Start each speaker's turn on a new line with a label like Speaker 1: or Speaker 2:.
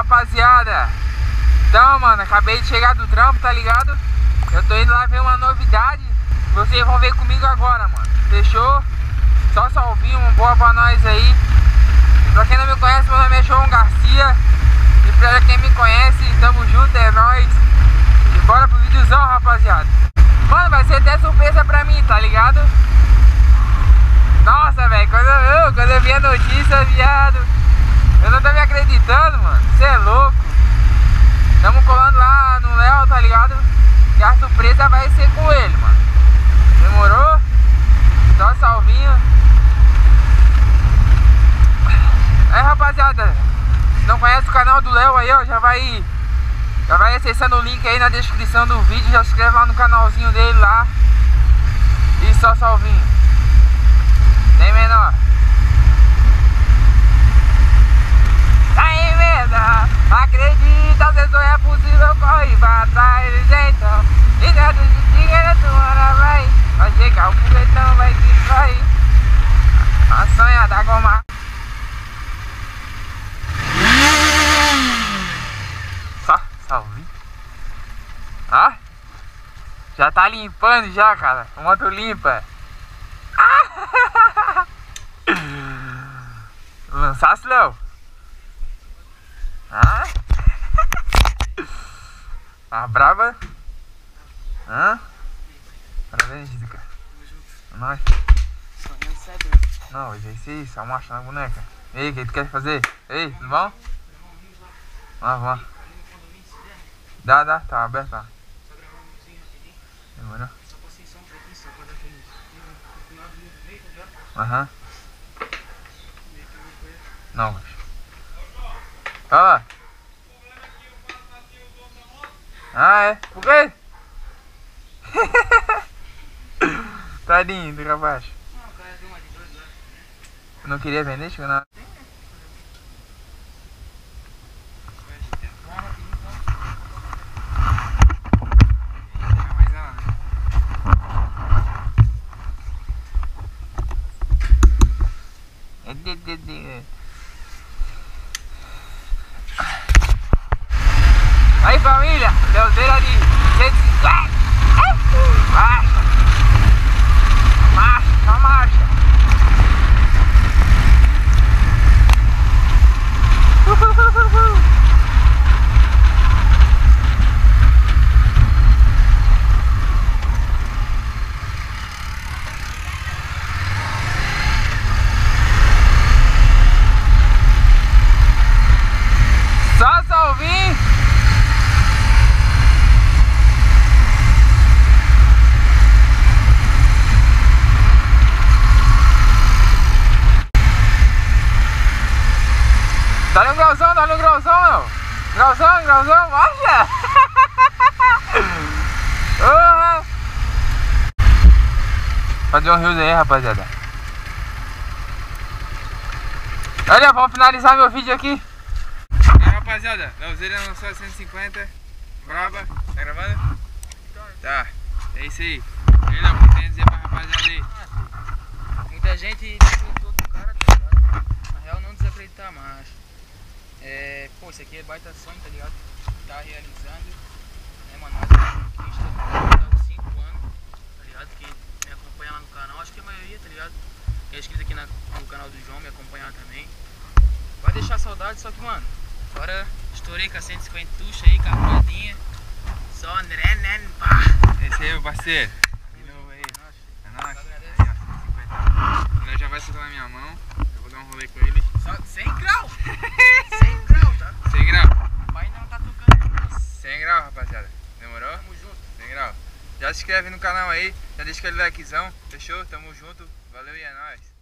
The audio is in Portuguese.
Speaker 1: rapaziada. Então, mano, acabei de chegar do trampo, tá ligado? Eu tô indo lá ver uma novidade. Vocês vão ver comigo agora, mano. Fechou? Só salvinho, uma boa pra nós aí. Pra quem não me conhece, meu nome é João Garcia. E pra quem me conhece, tamo junto, é nóis. E bora pro videozão, rapaziada. Mano, vai ser até surpresa pra mim, tá ligado? Nossa, velho, quando eu vi a notícia, viado, eu não tô me acreditando, mano. Cê é louco. Tamo colando lá no Léo, tá ligado? E a surpresa vai ser com ele, mano. Demorou? Só salvinho. Aí, rapaziada, se não conhece o canal do Léo aí, ó, já vai acessando o link aí na descrição do vídeo. Já se inscreve lá no canalzinho dele lá. E só salvinho. Tem menor. Aí, merda. Acredita, se sonha é possível, corre pra trás, então. E dentro de dinheiro, tu hora vai. Vai chegar o foguetão, vai que vai. A sonha da goma. Só, salve. Ah, já tá limpando já, cara. A moto limpa. Lançasse, Léo? Ah? Tá brava? Hã? Parabéns, Zica. Nós. Não, hoje é isso aí, só marcha na boneca. Ei, o que tu quer fazer? Ei, tudo bom? Vamos. Dá, tá aberto lá. Demorou? Aham. Não, mas. Fala. Ah, é? Por quê? Tadinho do rapaz. Eu não queria vender, chegou na... Aí, família, Leozeira de 150. Marcha. Só salvinho. Dá-lhe um grauzão, meu. Grauzão, marcha. Fazer um rios aí, rapaziada. Olha, vamos finalizar meu vídeo aqui. Aí, rapaziada, Leozeira lançou a 150. Braba, tá gravando? Tá, é isso aí. E aí, Léo, o que tem a dizer pra rapaziada aí?
Speaker 2: Muita gente desacreditou do cara, tá ligado? Na real, não desacreditar, mas pô, isso aqui é baita sonho, tá ligado? Tá realizando. Mano, nós é conquista há 5 anos, tá ligado? Que me acompanha lá no canal, acho que a maioria, tá ligado? Que é inscrito aqui no canal do João, me acompanhar também. Vai deixar saudade, só que, mano, agora estourei com a 150 tuxa aí, com a rodinha. Só André, né?
Speaker 1: Esse aí, meu parceiro. De novo aí. É nóis. Aí, ó, 150. Ele já vai soltar na minha mão. Eu vou dar um rolê com ele.
Speaker 2: Só 100 graus! 100 graus, tá?
Speaker 1: 100 graus.
Speaker 2: O pai ainda não tá tocando.
Speaker 1: 100 graus, rapaziada. Demorou?
Speaker 2: Tamo junto.
Speaker 1: 100 graus. Já se inscreve no canal aí. Já deixa aquele likezão. Fechou? Tamo junto. Valeu e é nóis.